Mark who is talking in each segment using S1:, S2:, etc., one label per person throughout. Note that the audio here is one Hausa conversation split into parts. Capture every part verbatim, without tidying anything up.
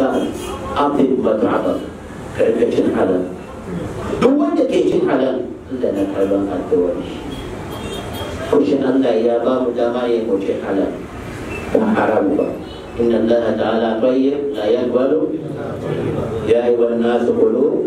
S1: insan abin mat'ama karka cin halal. Duk wanda ke cin halal Allah na karban addu'ar shi. Kushin Allah ya ba mu dama ya mu cin halal ba haram ba. Inna Allah ta'ala tayyib la yaqbalu ya ayyuhan nas qulu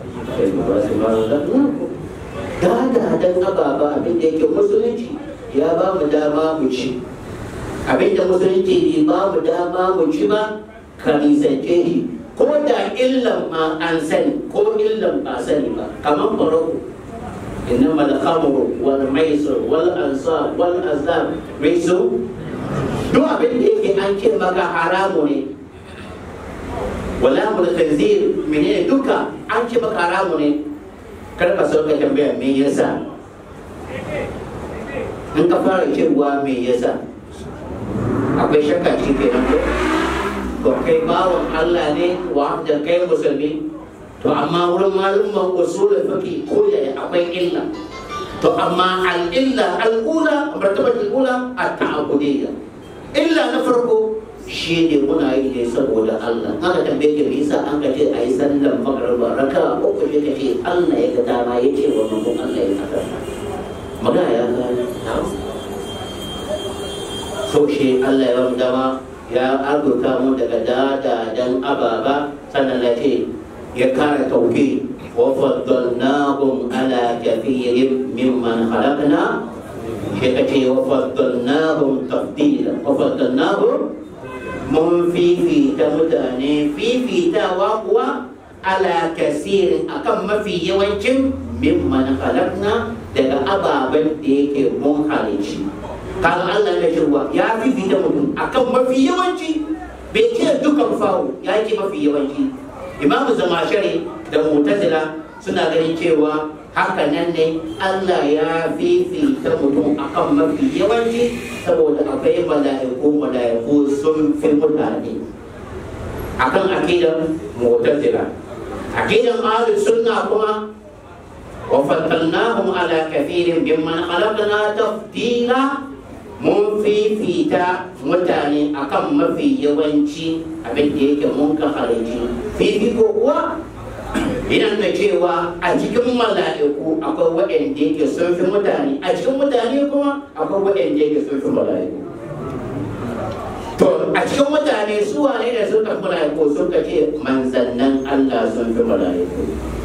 S1: da da dan ababa abin da yake musulunci ya ba mu dama mu ci. Abin da musulunci bai ba mu dama mu ci ba ka nisance shi ko da illan ma an sani ko illan ba sani ba kamar farko innama al-khamru wal maisir wal ansab wal azlam risu duk abin da yake an ce maka haramu ne wala mul khinzir menene duka an ce maka haramu ne kar ka sauka tambaya me yasa in ka fara cewa me yasa akwai shakka ci kenan ko to kai bawon Allah ne wa da kai musulmi to amma wurin malumman usul fiqh ko ya akwai illa to amma al illa al ula martabat al ula at ta'abbudiyya illa na farko shi ne muna yi ne saboda Allah aka tambaye ka me yasa an ka ce ayi sallan magriba raka uku ce ka ce Allah ya ga dama yace wa mun Allah ya saka magana ya ga so shi Allah ya ba dama ya arzuta mu daga dadadan ababa sannan ya ce ya kare tauki wa faddalnahum ala kathirin mimman khalaqna shi kace wa faddalnahum tafdila wa faddalnahum mun fifita mutane fifitawa kuwa ala kasirin akan mafi yawancin mimman khalaqna daga ababen da yake mun halici kaga Allah ya shirwa ya fifita mutum akan mafi yawanci bai ce dukan fawo ya ce mafi yawanci. Imamu Zamashari da Mu'tazila suna ganin cewa haka nan ne Allah ya fifita mutum akan mafi yawanci saboda akwai mala'iku mala'iku sun fi mutane akan akidan Mu'tazila. Akidan Ahlus Sunna kuma wa faddalnahum ala kathirin mimman khalaqna tafdila mun fifita mutane akan mafi yawanci abin da yake mun ka halici fifiko kuwa ina da cewa a cikin mala'iku akwai waɗanda yake sun fi mutane a cikin mutane kuma akwai waɗanda yake sun fi mala'iku to a cikin mutane su wane da suka fi mala'iku suka ce manzannin Allah sun fi mala'iku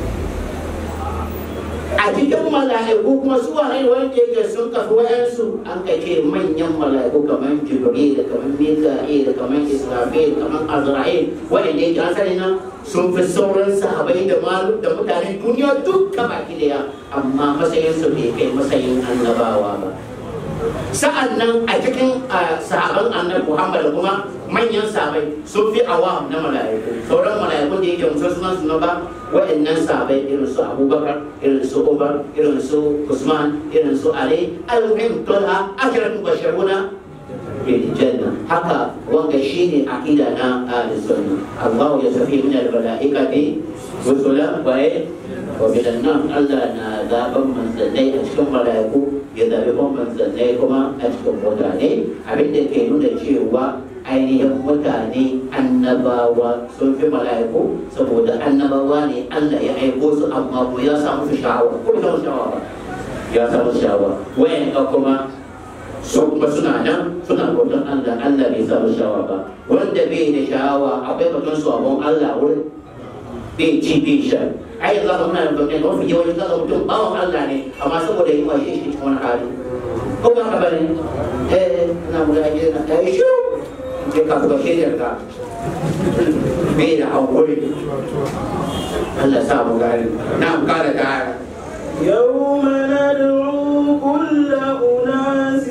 S1: a cikin mala'iku kuma su wane wanda yake sun kafi wayansu an ka ce manyan mala'iku kamar Jibril da kamar Mika'il da kamar Israfil kamar Azra'il wanda yake asali nan sun fi sauran sahabai da malu da mutanen duniya dukka baki daya amma matsayin su bai kai matsayin annabawa ba. Sa'an nan a cikin sahaban annabi Muhammad kuma manyan sahabai sun fi awam na mala'iku sauran mala'iku da yake musu sunan su ba waɗannan sahabai irin su Abubakar irin su Umar irin su Usman irin su Ali al-muhim tola asharatu basharuna bil janna haka wanga shine akida na ahlus sunna. Allah ya safi min al-mala'ikati rusula wa wa bidan nan Allah na zaben manzannai a cikin mala'iku ya zabi kuma manzannai kuma a cikin mutane abinda ke nuna cewa ainihin mutane annabawa sun fi mala'iku saboda annabawa ne Allah ya aiko su amma ko ya samu su sha'awa ko ya samu sha'awa ya samu sha'awa wayan kuma su kuma suna nan suna gudun Allah Allah bai samu sha'awa ba wanda bai da sha'awa akwai batun su abun Allah wurin bai ci bai sha ai yanzu aka muna da gwamnati mafi yawanci kaga mutum bawan Allah ne amma saboda yi washe shi cikin wani hali ko ba ka bane eh ina mu da ake na tayi shi ke ka ga shi da bai da hakuri Allah sa mu gari na mu kara da
S2: يوم ندعو كل أناس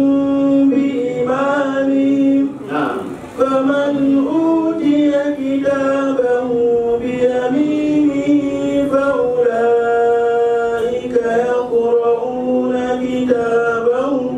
S2: بإمامهم فمن أوتي كتابه بيمينه فأولئك يقرؤون كتابهم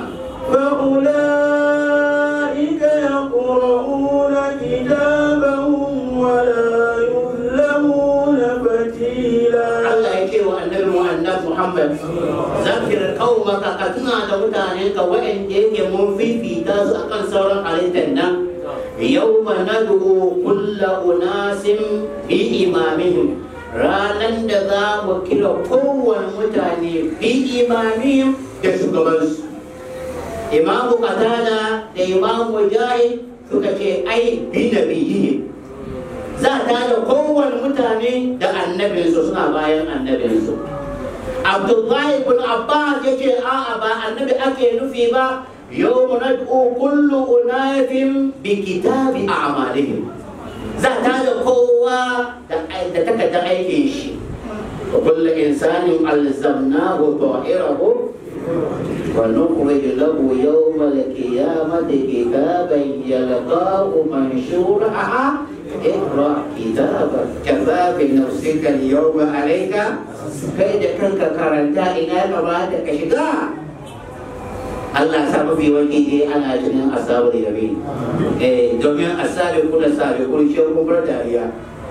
S2: فأولئك يقرؤون كتابهم ولا يظلمون فتيلا.
S1: الله يكفي النبي محمد ذكر قومك كتنا دمتانك وإن يك منفي في تاس أكن سورة على التنام yawma nad'u kulla unasin bi imamihim, ranan da za mu kira kowane mutane bi imamihim da shugabansu. Imamu Qatada da Imamu Mujahid suka ce ai bi nabiyihim, za ta da kowane mutane da annabinsu suna bayan annabinsu. Abdullahi ibn Abbas ya ce a'a ba annabi ake nufi ba, yawma nad'u kullu unasin bi kitabi a'malihim, za ta da kowa da takardar aikin shi. wa kullu insanin alzamnahu ta'irahu wa nukhrij lahu yawma al-qiyamati kitaban yalqahu manshura. Iqra kitabak kafa bi nafsika al-yawma alayka, kai da kanka karanta ina kamata ka shiga. Allah sa mafi wani dai ana tunin asabar yabi eh domin asabi kula sabi kun shi kun bar dariya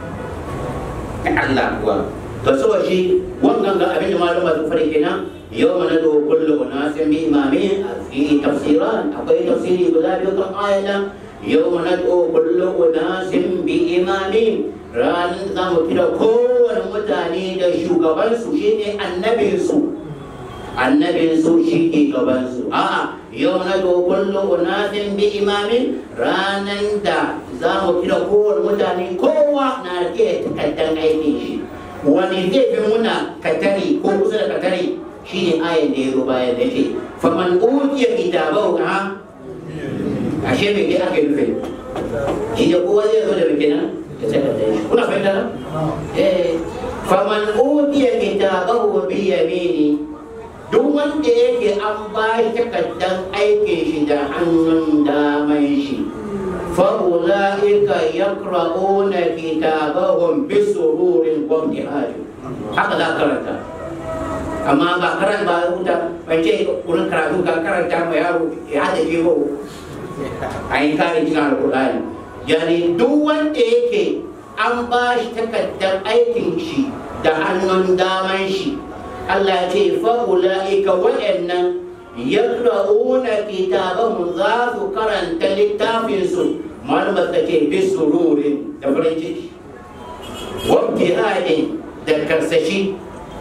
S1: Allah kuwa to so shi wannan ga abin da malama su fara kenan yawma nadu kullu unasin bi imamin fi tafsiran, akwai tafsiri guda biyu kan ayatan yawma nadu kullu unasin bi imamin, ranar za mu kira kowane mutane da shugabansu shine annabinsu annabin su shi ke gabansu. A'a yau na kullu unasin bi imamin, ranan da za mu kira kowane mutane kowa na rike takardar aikin shi. Wani zai fi muna katari ko kusa da katari shi ne ayan da ya zo bayan da ce faman utiya kitabahu ha ashe me ke ake nufi shi ne kowa zai zo da me kenan da takardar shi. Kuna fahimta na? Eh faman utiya kitabahu bi yamini, duk wanda yake an ba shi takardar aikin shi da hannun daman shi, fa'ula'ika yaqra'una kitabahum bi sururin wa ibtihaj. Haka za karanta, amma ba karanta ba rubuta ban ce wurin karatu ka karanta ma yaro ya hada jiho a yi kare cikin alkur'ani. Yani duk wanda yake an ba shi takardar aikin shi da hannun daman shi, Allah ce fa'ula'ika waɗannan yakra'una kitabahum, za su karanta littafinsu, malumar ta ce bisururin da farin ciki wabtihadin da karsashi,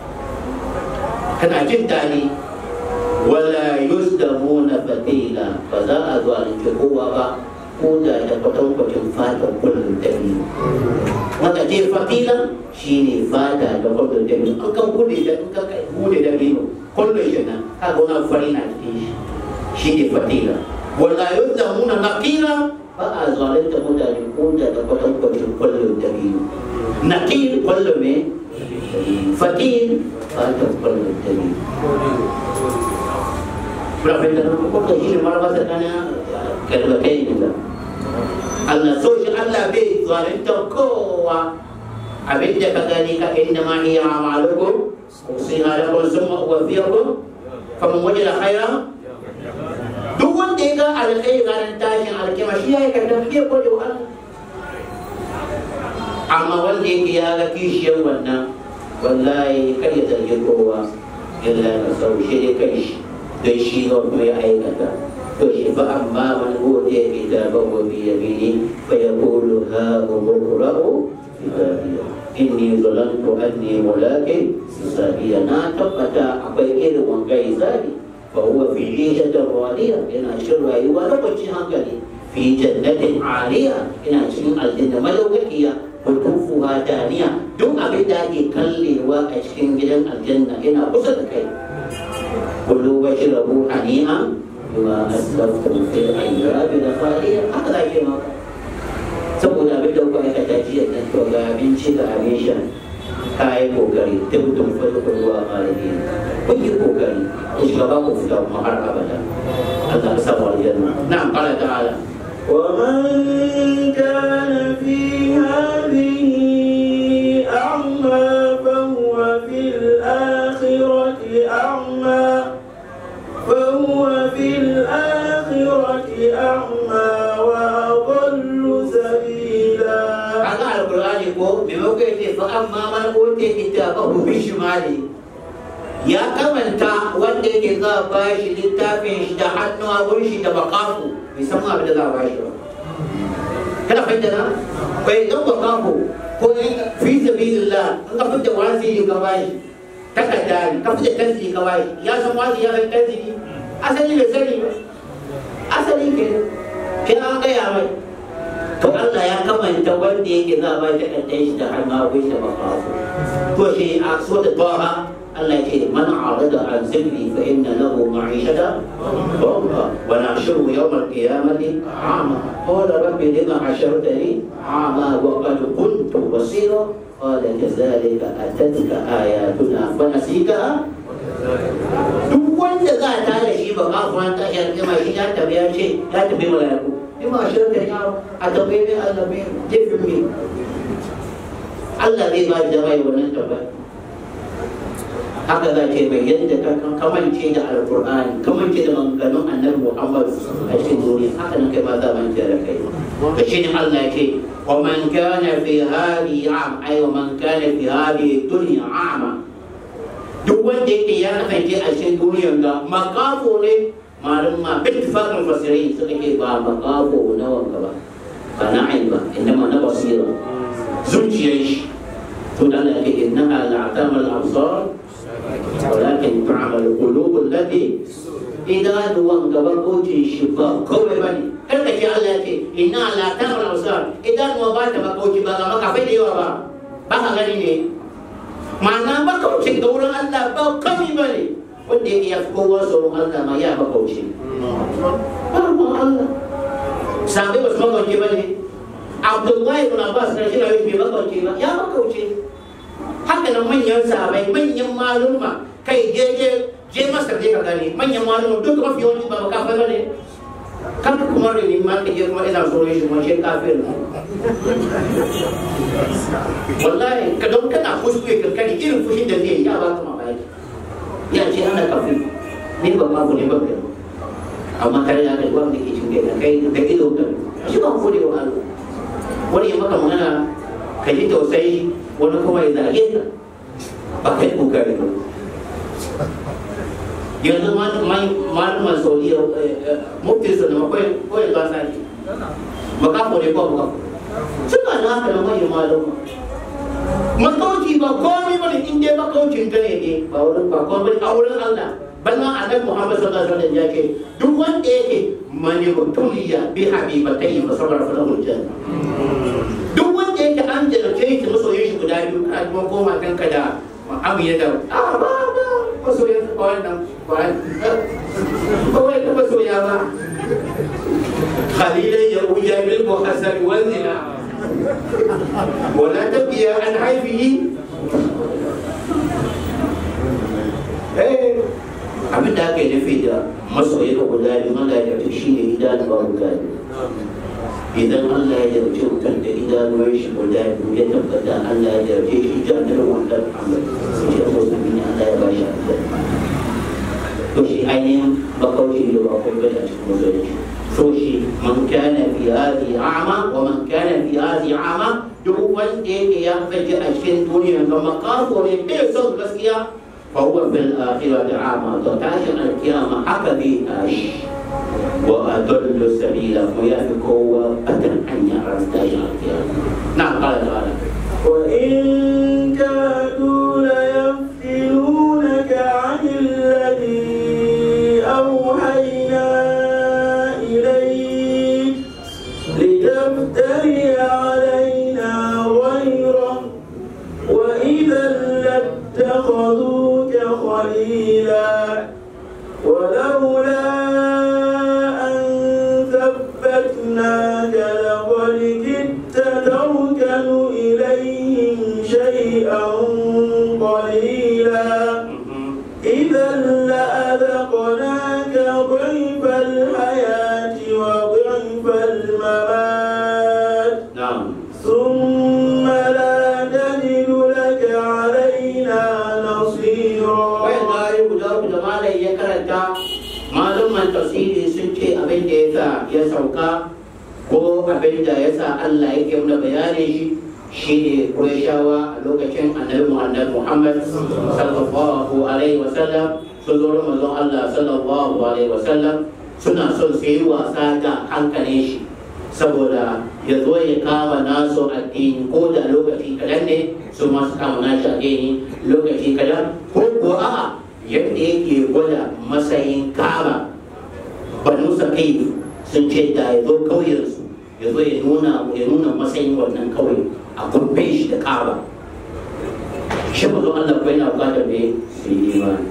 S1: kana jin daɗi. Wala yusdamuna fatila, ba za a zalunci kowa ba ko da da kwatankwacin fatan kullum dabino. Wanda ce fatila shi ne fata da kullum dabino, an kan bude da in kan bude dabino kullum shi nan ka gona fari na cikin shi, shi ne fatila. Wala yusdamuna naqira, ba a zalunta mutane ko da da kwatankwacin kullum dabino. Naqir kullum ne, fatil fatan kullum dabino. Berapa dalam kota ini malah bahasa tanya kedua kain juga. Allah so Allah be zalim taqwa, abin da ka gani ka inna ma hiya amalukum usina lakum summa uwaffiyakum faman wajada khayra. Duk wanda ya ga alkhairi ranar tashin alkiyama shi yayi kadan bai gode wa Allah. Amma wanda yake ya ga kishiyar wannan, wallahi kar ya zargi kowa illa na sau shi kai shi don shi ga kuma ya aikata. To shi fa amma man utiya kitabahu bi yamini fa yaqulu ha umqra'u kitabiya inni zalantu anni mulaqin hisabiya. Na tabbata akwai irin wangai zabi fa huwa fi ishatin radiya, yana cikin rayuwa na kwanciyar hankali, fi jannatin aliya, yana cikin aljanna madaukakiya, kutufuha daniya, duk abin da ake kallewa a cikin gidan aljanna yana kusa da kai. Kulu washrabu hani'an bima aslaftum fil ayyami al-khaliya. Haka za ke maka saboda abin da kuka aikata jiya nan, to ga abinci ga abin sha, ka yi kokari tubtum fadkhuluha khalidin, kun yi kokari ku shiga ba ku fita kuma har abada. Allah ya samu aljanna. Na'am, qala ta'ala
S2: ومن كان في هذه أعمى فهو في الآخرة أعمى فهو في الآخرة أعمى وأضل سبيلا.
S1: هذا القرآن يقول بموقع فأما من أوتي كتابه بشماله، يا كمن تا wanda yake za a bashi littafin shi da hannu a wurin shi da bakafu bai san abin da za a bashi ba. kana fahimta na bai dan ba kafo ko fi sabilillah an ka fita wasi ga bai takarda ka fita tanzi ga bai ya san wasi ya san tanzi asali bai sani ba asali ke ke an ga ya mai to Allah ya kamanta wanda yake za ba ta kaddan shi da har ma bai da makafu to shi a so da taha Allah yake man arada an zikri fa inna lahu ma'ishata dhanka wa nahshuru yawm al-qiyamati a'ma qala rabbi lima hashartani a'ma wa qad kuntu basira qala kadhalika atatka ayatuna fa nasitaha duk wanda za ta da shi ba kafin ta yarda mai shi ya tabiya ce ya tabi malaiku bima shirka ya a tambaye mai Allah mai jefin mai Allah zai ba da mai wannan tabbata haka za ce mai yadda ka kamance da alkur'ani kamance da maganganun annabi Muhammad a cikin duniya haka nan kai ma za mance da kai da shi ne Allah ce wa man kana fi hadhihi am ay wa man kana fi hadhihi dunya a'ma duk wanda yake ya kasance a cikin duniyar ga makafo ne malum ma bittifaqin fasirin suka ce ba makafo na wanka ba ba na'im ba inma na basira zuciyar shi to dan Allah yake innaha la'tamal absar ولكن تعمل القلوب التي إذا دوان قبضوتي الشفاء كوي بني كنت في الله يتي إنها لا تعمل الأبصار إذا نوبات بقوتي بقى ما كفيت يوبا بقى غنيني معنى بقوتي دورا الله بقى كمي بني ودي يفكوا وصلوا الله ما يا بقوتي بقى الله سامي بس ما قوتي بني عبد الله بن عباس رجل يجي بقوتي يا بقوتي haka nan manyan sahabai manyan maluma kai je je je masar je ka gani manyan maluma duk mafi yawanci ba makafai ba ne kan kuma da ni ma ka je kuma ina so shi kuma shi kafir wallahi ka don kana kuskure kankani irin fushin da zai ya ba ka mamaki ya ce ana kafir ni ba ma ku ne ba kai amma kare da kai wanda ke cin da kai da ido ka shi ba ku ne wa Allah wani ya maka magana ka ji tausayi wani kuma ya zage ka ba ka yi kokari ba yanzu malaman saudiya mufti su da makwai kawai ba sa ne makafo ne ko makafo suna na haka na manyan malama makauci ba komai bane in dai makaucin ka ne ne ba wurin ba komai a wurin Allah balma annabi Muhammad sallallahu alaihi wasallam ya ce duk wanda yake mani mutuliya bi habibatai fa sabara fa lahu janna duk wanda yake an jarrace shi masoyin shi guda biyu ka kuma koma kanka da abu ya da ah ba ba masoyin ka wannan ba kawai ka masoya ba khalilan ya uya bil muhasab wal zina wala tabiya an haifihi eh abin da aka yi nufi da masoyi ka guda biyu Allah ya jarrace shi ne idan ba guda biyu idan Allah ya jarce mutum da idanuwar shi guda biyu ya tabbata Allah ya jarce shi janar wannan amal shi ya so sami ne Allah ya ba shi aljanna to shi ainihin bakauci da bakwai bai a cikin musulunci so shi man kana fi hadi a'ma wa man kana fi hadi a'ma duk wanda yake ya faje a cikin duniya ga makafo ne bai son gaskiya fa huwa fil akhirati a'ma to tashin alkiyama haka bai tashi وأضل السبيل ويهلك هو أتى أن يرى نعم قال تعالى
S2: وإن كادوا ليفتنونك عن الذي أوحينا إليك لتفتري علينا غيره وإذا لاتخذوك خليلا ولولا ثبتناك لقد كدت تركن إليهم شيئا قليلا إذا لأذقناك ضعف الحياة وضعف الممات ثم لا تجد لك علينا نصيرا. Malaman tafsiri sun ce abin da ya sa ya sauka ko abin da ya sa Allah yake mana bayanin shi shine Qurayshawa a lokacin Annabi Muhammad sallallahu alaihi wasallam sun zo da manzon Allah sallallahu alaihi wasallam suna son su yi wasa da hankalin shi saboda ya zo ya kama nasu addini ko da lokaci kadan ne su masu kama nashi addini lokaci kadan ko ko a'a yadda yake gwada matsayin kama banu sakai sun ce da ya zo kauyensu ya zo ya nuna ya nuna matsayin wannan kauye a kurfe shi da kaba shi ba zo Allah bai na bukatar ne su yi imani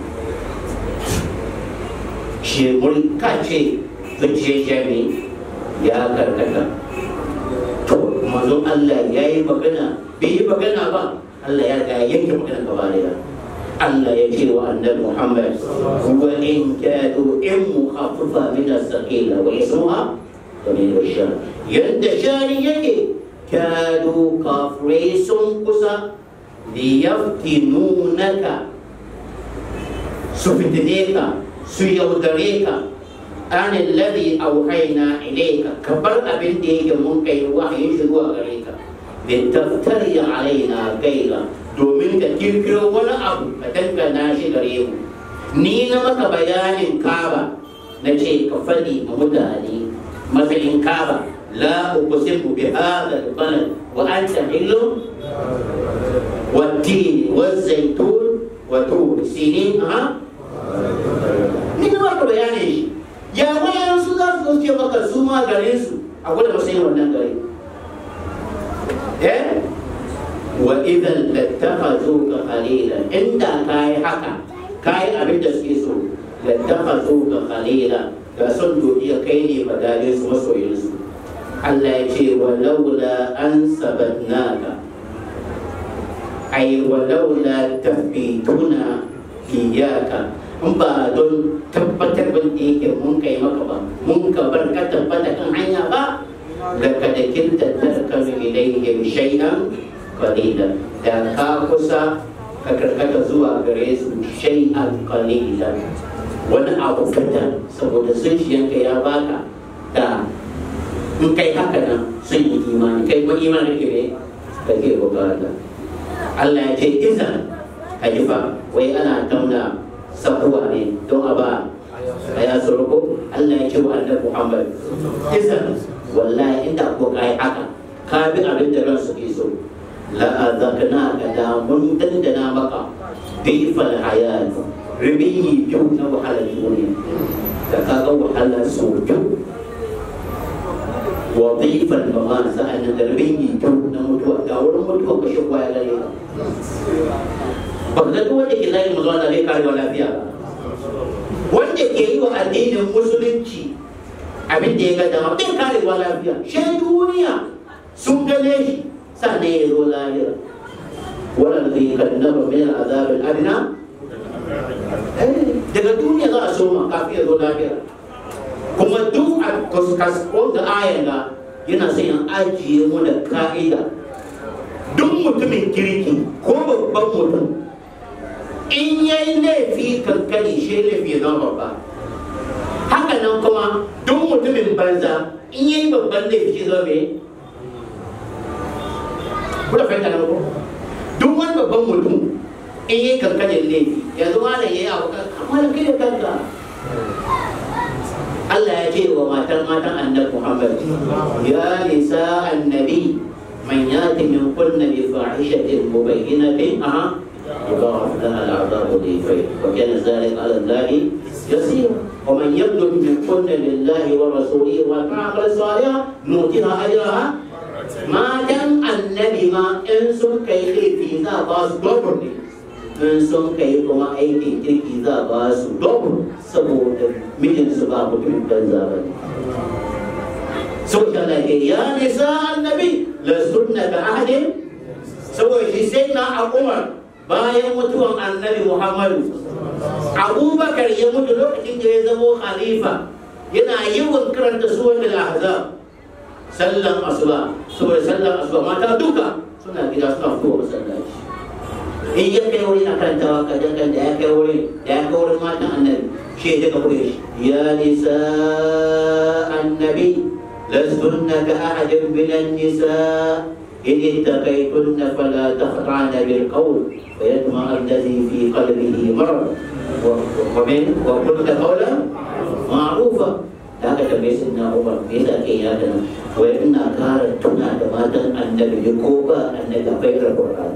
S2: shi mulka ce zuciya jami ya karkata to manzon Allah ya yi magana bai yi magana ba Allah ya ga yanke magana gaba daya Allah ya ce wa annabi Muhammad wa in kadu in mukhaffafa min as-saqila wa ismuha wa min ash-shar yadda shari yake kadu kafirai sun kusa liyaftinunaka su fitine ka su yaudare ka an alladhi awhayna ilayka kabar abin da yake mun kai wahayin shi zuwa gare ka litaftari alaina gaira domin ka kirkiro wani abu ka dangana shi gare mu ni na maka bayanin kaba na ce ka faɗi a mutane matsayin kaba la uqsimu bi hadha al-balad wa anta hillu wat-tin waz-zaytun wa tur sinin ha ni na maka bayanin shi ya wayan su za su ce maka su ma garin su a gwada matsayin wannan gari eh wa idan lattakhazuka khalila inda kai haka kai abin da suke so lattakhazuka khalila ga son dodiya kai ne fadalin su masoyin su Allah ya ce walaula an sabatnaka ay walaula tafbituna iyaka in ba don tabbatar ban da yake mun kai maka ba mun ka bar ka tabbata kan hanya ba laqad kinta tarkanu ilayhim shay'an qalila da ka kusa ka karkata zuwa gare su shay'an qalila wani abu kadan saboda zuciyanka ya baka da in kai haka nan sun yi imani kai kuma imani ke ne kake bukata Allah ya ce izan hajifa wai ana tauna sabuwa ne don a ba a ya surko Allah ya ce wa annabi Muhammad izan wallahi inda ko kai haka ka bi abin da ransu ke so la'azakna ka da mun dandana maka difal hayat ribiyi biyu na wahalar duniya da kaga wahalar sau biyu wa difal mama sa'annan da ribiyi biyu na mutuwa ga wurin mutuwa ka shi kwaya gare ka ba ka ga wanda ke zai mu zuwa zai karewa lafiya ba wanda ke yi wa addinin musulunci abin da ya ga dama bai karewa lafiya shi duniya sun gane shi sannan ya zo lahira wannan zai kannaba min al'azab al-adna daga duniya za a soma kafin ya zo lahira kuma duk a kaskon da ayan da yana sai an ajiye mu da ka'ida duk mutumin kirki ko babban mutum in yayi laifi kankani shi laifi na babba haka nan kuma duk mutumin banza in yayi babban laifi shi zo mai kuna fahimta na ko duk wani babban mutum in yi kankanin laifi yanzu ma da ya yi abu amma da kai da kanka Allah ya ce wa matan matan annabi Muhammad ya nisa annabi man yati min kunna bi fahishatin mubayyinatin aha yudha'af laha al'adabu dhifay wa kana dhalika 'ala Allahi yasir wa man yabdu min kunna lillahi wa rasulihi wa ta'mal salihan nutiha ajraha matan annabi ma in sun kai laifi za ba su dobur ne in sun kai kuma aikin kirki za ba su dobur saboda mijinsu ba mutum banza ba ne saboda Allah ke ya nisa annabi la sunna ka ahadin saboda shi sai na Umar bayan mutuwan annabi Muhammadu Abubakar ya mutu lokacin da ya zama khalifa yana yawan karanta suwar al-ahzab sallan asuba saboda sallan asuba mata duka suna gida suna fitowa masallaci in ya kai wuri na karantawa ka dangan da ya kai wuri da ya kai wurin matan annabi shi daga kure shi ya nisa annabi lastunna ka ahadin minan nisa in ittaqaytunna fala takhda'na bil qawl fayatma alladhi fi qalbihi marad wa min wa qulna qawlan ma'rufa da aka tambaye su na Umar me yasa ake yi haka nan wai ina kara tuna da matan annabi ne ko ba annabi akwai alqur'ani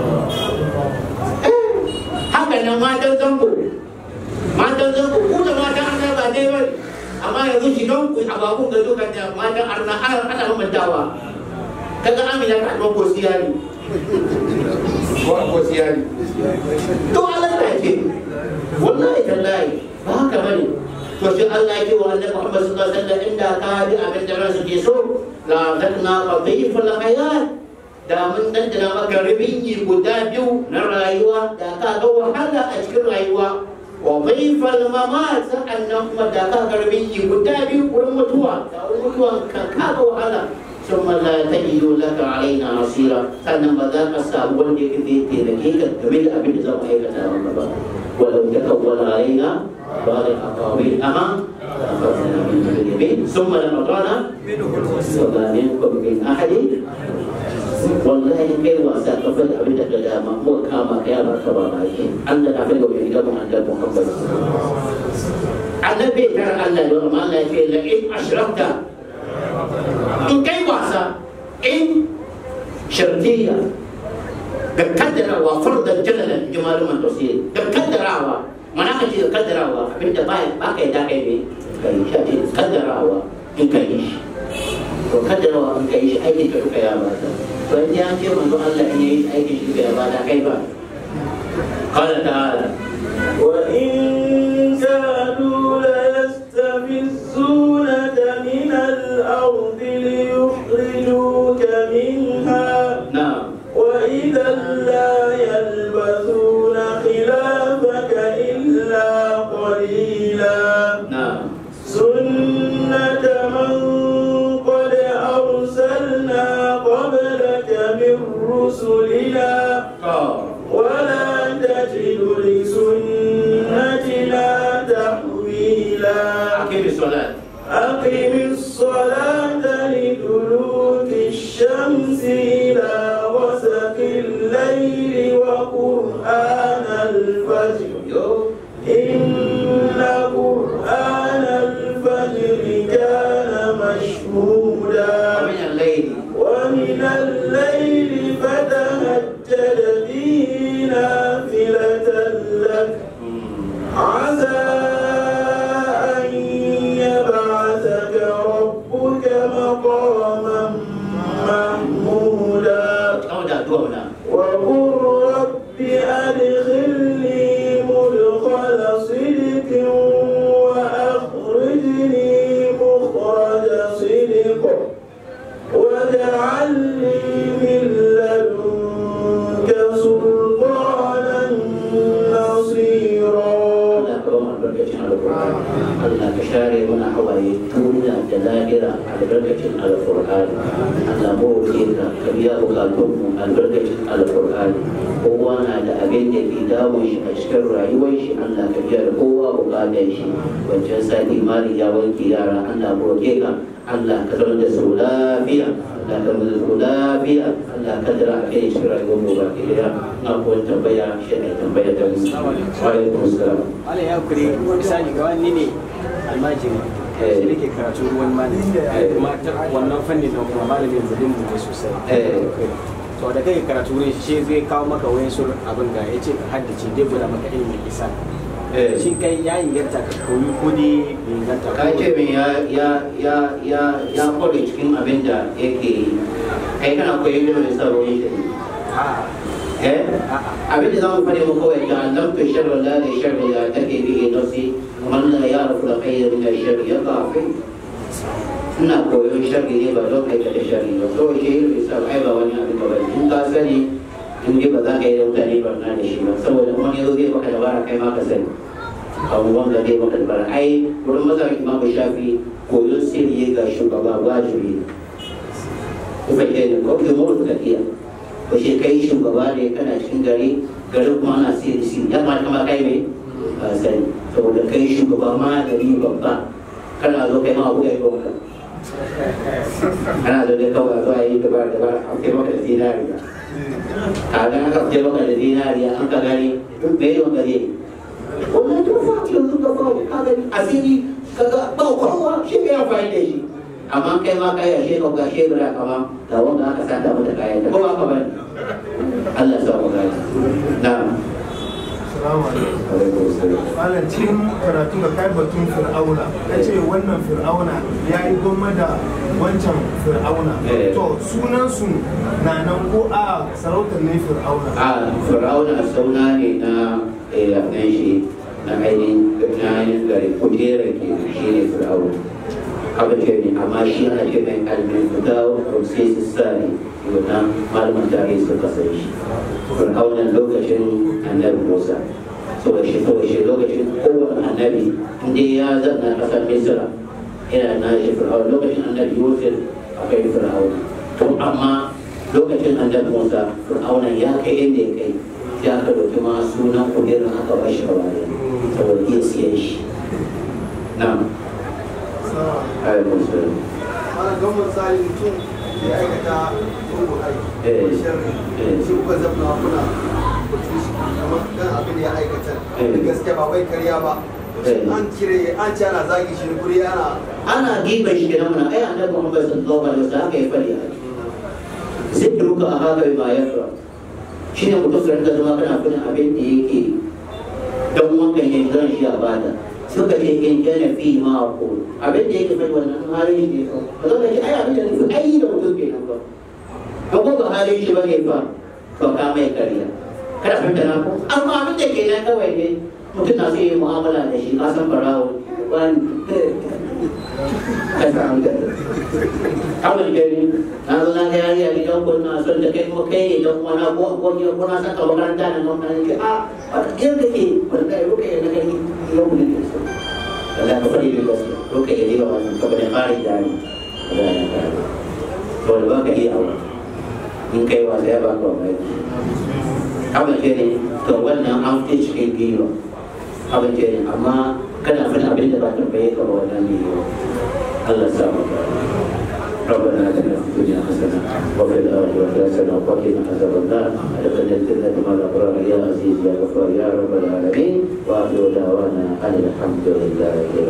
S2: haka nan matan zango matan zango ku da matan annabi ba dai ba amma yanzu shi don ku ababun da duka da matan arna ana mamantawa kaga Amina ka ko siyari ko ko siyari to Allah ta ce wallahi tallahi ba haka bane to shi Allah yake wa Annabi Muhammad sallallahu alaihi wasallam inda ka bi abin da ransu ke so la zakna qadif al hayat da mun dandana maka ribinyi guda biyu na rayuwa da ka ga wahala a cikin rayuwa wa dhaifal mamat sa'annan kuma da ka ga ribinyi guda biyu wurin mutuwa da wurin mutuwa ka ka ga wahala ثم لا تجد لك علينا نصيرا sannan ba za ka samu wanda yake zai taimake ka game da abin da za mu aikata maka ba walau takawwala alaina بعض الأقاويل أما أخذنا من اليمين ثم لقطعنا وما منكم من أحد والله كيف وسأقبل أبدا قدامه هو كما يا مرحبا عليكم أن نعمل بإجابة عند محمد النبي ترى أن الرحمن يقول لئن أشركت إن كيف واسع إن شرطية قدر وفرض جللا جمال من تصير قدر mana ka ce kaddarawa abinda ba ba kai da kai ne kai shi kaddarawa in kai shi to kaddarawa in kai shi aikin ka duka ya ba ta to in ya ce manzo Allah in yi aikin shi ya ba da kai ba qala ta'ala
S3: wa in kanu la yastamizunaka min al-ardi liyukhrijuka minha
S2: na'am
S3: wa idhan la yalbasuna khilafaka قليلا
S2: نعم
S3: سنة من قد أرسلنا قبلك من رسلنا ولا تجد لسنتنا تحويلا
S2: أقم الصلاة
S3: أقم الصلاة لدلوك الشمس إلى غسق الليل وقرآن الفجر إن قرآن الفجر كان مشهودا
S2: ومن الليل
S3: ومن الليل فتهجد به نافلة لك عسى أن يبعثك ربك مقاما محمودا وقل رب أدخلني مدخل صدق وأخرجني مخرج صدق واجعل لي من لدنك سلطانا نصيرا.
S2: Allah ka share mana hawaye duniya da lahira albarkacin alƙur'ani. Allah mu roƙe ka ka biya bukatunmu albarkacin alƙur'ani. Kowa na da abin da ke damun shi a cikin rayuwar shi Allah ka biya da kowa bukatar shi. Wancan sati mali ya wanke yara Allah mu roƙe ka Allah ka zama da su lafiya. Allah ka zama da su lafiya. Allah ka dara a kai cikin rayuwar mu ba ke da na kuwa tambaya shi ne tambaya ta mu. Wa alaikum assalam.
S4: Allah ya kure misali ga wani ne almajiri shi ne ke karatu ruwan malami kuma wannan fannin da kuma malamin zadin mu ne sosai to da kai karatu wurin shi zai kawo maka wayan sur abin da ya ce ka haddace dai guda maka ilimin isa shi kai ya inganta ka koyi ko dai bai inganta
S2: ka ce min ya ya ya ya ya kore cikin abin da yake yi kai kana koyi ilimin isa ruwan shi eh abin da zamu fare mu kawai da lam tu sharra la li sharri la take bihi nafsi man la ya'rifu al-khayra min ash-sharri yaqa fi ina koyon sharri ne ba don aikata sharri ba so shi ilimin isa ai ba wani abin ba in ka sani in dai ba za ka yi da mutane barna da shi ba saboda wani yazo zai maka dabara kai ma ka sani abubuwan da zai maka dabara ai wurin mazhabin imam shafi koyon sirri ga shugaba wajibi kuma ke ne ko ke mu da iya ko shi kai shugaba ne kana cikin gari garin kuma ana sirri sirri ya ma kama kai ne ba sani saboda kai shugaba ma da ni babba kana zo kai ma abu ya yi ba ana zo dai kawai zuwa yi dabara dabara a kai maka da zinariya kaga aka kai maka da zinariya an ka gani duk bai yi wa gare wannan tufa yanzu ka kawo ka gani asiri kaga ba kowa shi ke amfani da shi amma kai ma kai ashe ka ga shebura kama ga wanda aka sata mata kayan da kowa ka bani Allah ya sa mu gani na'am
S3: Assalamu alaikum. Malam cikin karatu da kai batun Fir'auna, ya ce wannan Fir'auna ya yi goma da wancan Fir'auna. To sunan su na nan ko a sarautar ne Fir'auna?
S2: A Fir'auna sauna ne na ɗan shi na ainihin ganin gari kujerar ke shi ne Fir'auna. Haka ce ne amma shi ana ce mai almin fitawo Ramses Sani wannan malaman tarihi suka san shi. Fir'auna lokacin annabi Musa saboda shi saboda shi lokacin kowane annabi inda ya zanna kasar Misra yana na shi Fir'auna lokacin annabi Yusuf akwai Fir'auna to amma lokacin annabi Musa Fir'auna ya kai inda ya kai sai aka dauki ma sunan kudirin aka ba shi baya saboda iya siyan shi na'am alaikum salam
S3: ana ga misali mutum ya aikata tungu aiki shi kuka zamna kuna kamar kan abin ya aikata da gaske ba bai karya ba an kire an ci ana zagi shi guri ana
S2: ana giba shi kenan muna ai annabi Muhammad sallallahu alaihi wasallam haka ya fadi zidruka a haka ma yakra shine mutum da rinka zama kana fadin abin da yake dan wankan yin zan shi a bada suka ce in kana fi ma ko abin da yake fadi wannan halin ne ko kaza da ai abin da nufi ai da mutum kenan ba to ko ba halin shi bane fa to ka mai kariya kada fahimta na ko amma abin da kenan kawai ne mutum na sai mu'amala da shi ka san barawo wani ka san da kawai gari na zo na ga yari a gidan ko na son da kai kuma kai ne don wani ko ko ne ko na san ka makaranta na nan nan ke a wata kin kake wanda kai roke na gani yau ne ke so Allah ka fadi da gaskiya roke ya ji ba wannan ka bane fari da ni to da ba ka iya aure in kai wa sai ba ka mai abin ke ne to wannan an fi cikin biyu abin ke ne amma kana fana abin da ba ta bai ka ba wannan ne Allah sa maka ربنا آتنا في الدنيا حسنة وفي الآخرة حسنة وقنا عذاب النار أدخلنا الجنة مع الأبرار يا عزيز يا غفار يا رب العالمين وآخر دعوانا أن الحمد لله